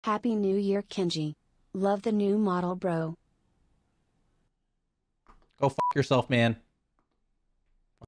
Happy New Year, Kenji. Love the new model, bro. Go f yourself, man.